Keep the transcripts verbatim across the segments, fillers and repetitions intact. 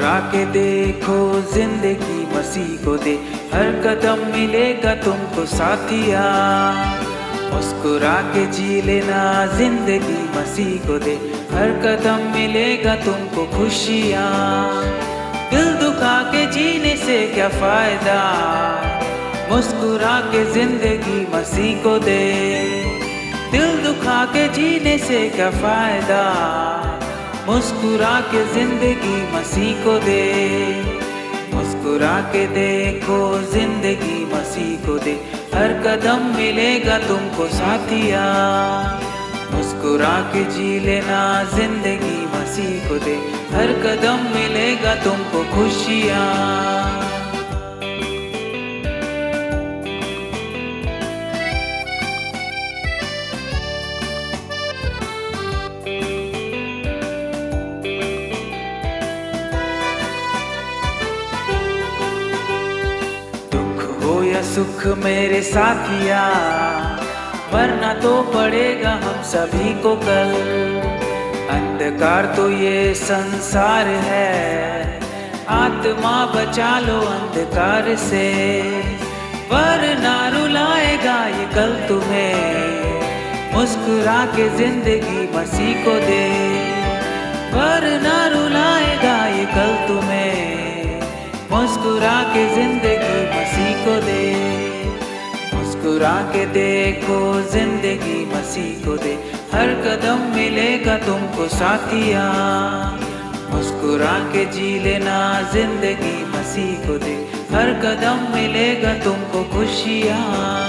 मुस्कुरा के देखो जिंदगी मसीह को दे, हर कदम मिलेगा तुमको साथिया। मुस्कुरा के जी लेना जिंदगी मसीह को दे, हर कदम मिलेगा तुमको खुशियाँ। दिल दुखा के जीने से क्या फायदा, मुस्कुरा के जिंदगी मसीह को दे। दिल दुखा के जीने से क्या फायदा, मुस्कुरा के जिंदगी मसीह को दे। मुस्कुरा के देखो जिंदगी मसीह को दे, हर कदम मिलेगा तुमको साथिया। मुस्कुरा के जी लेना जिंदगी मसीह को दे, हर कदम मिलेगा तुमको खुशियाँ। हो या सुख मेरे साथिया, मरना तो पड़ेगा हम सभी को कल। अंधकार तो ये संसार है, आत्मा बचा लो अंधकार से, वरना रुलाएगा ये कल तुम्हें। मुस्कुरा के जिंदगी मसीह को दे, वरना रुलाएगा ये कल तुम्हें। मुस्कुरा के जिंदगी मसीह को दे। मुस्कुरा के देखो जिंदगी मसीह को दे, हर कदम मिलेगा तुमको साथिया। मुस्कुरा के जी लेना जिंदगी मसीह को दे, हर कदम मिलेगा तुमको खुशियाँ।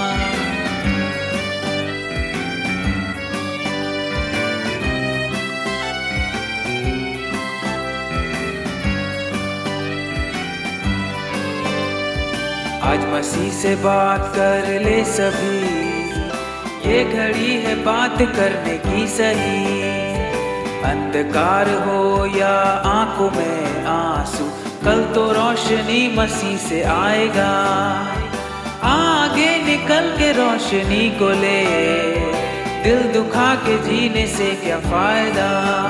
आज मसीह से बात कर ले सभी, ये घड़ी है बात करने की सही। अंधकार हो या आंखों में आंसू, कल तो रोशनी मसीह से आएगा। आगे निकल के रोशनी को ले, दिल दुखा के जीने से क्या फायदा।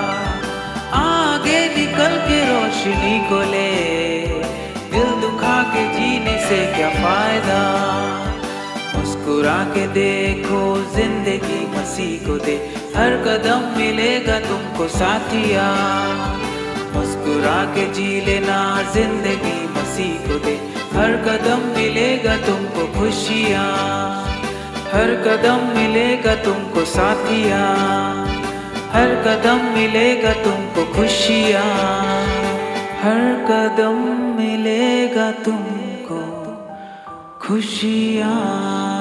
आगे निकल के रोशनी को ले, दिल दुखा के जीने से क्या फायदा। मुस्कुरा के देखो जिंदगी मसीह को दे, हर कदम मिलेगा तुमको साथिया। मुस्कुरा के जी लेना जिंदगी मसीह को दे, हर कदम मिलेगा तुमको खुशियाँ। हर कदम मिलेगा तुमको साथिया, हर कदम मिलेगा तुमको खुशियाँ। हर कदम मिलेगा तुमको खुशियाँ।